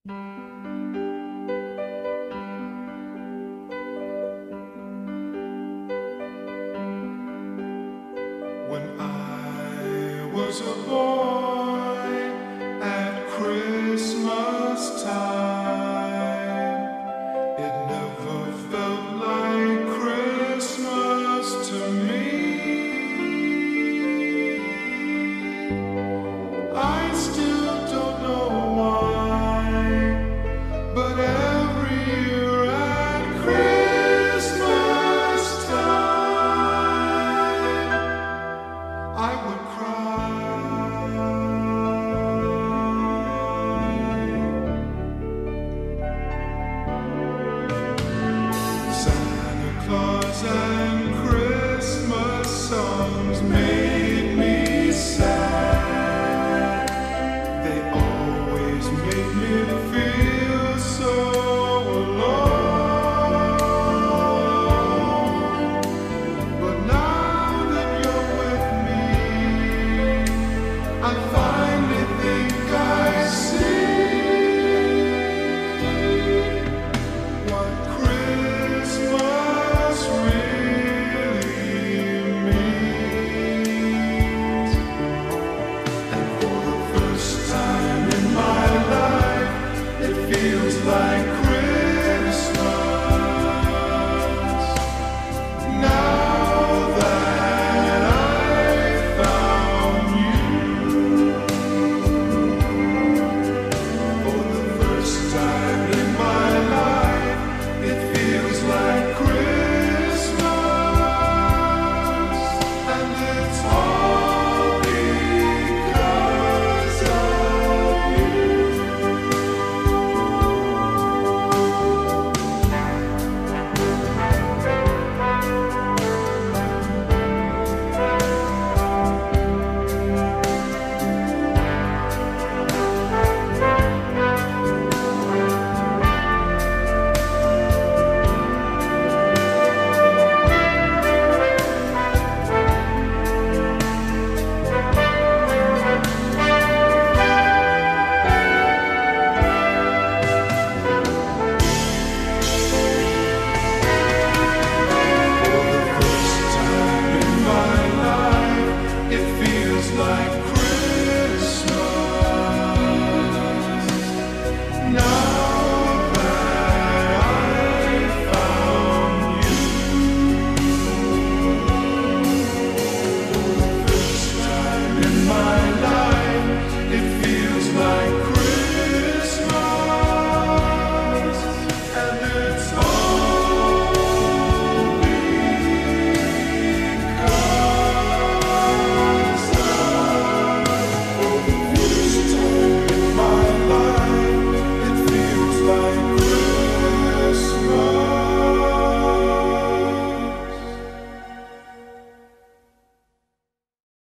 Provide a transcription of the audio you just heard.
When I was a boy at Christmas time, it never felt like Christmas to me. I still don't know why, but every year at Christmas time I would cry. Santa Claus and Christmas songs made me sad. They always made me feel so alone. But now that you're with me, I finally think I see what Christmas really means. And for the first time in my life, it feels like Christmas. Now that I found you, for the first time in my life, it feels like Christmas. And it's all because of you. For the first time in my life, it feels like Christmas. Now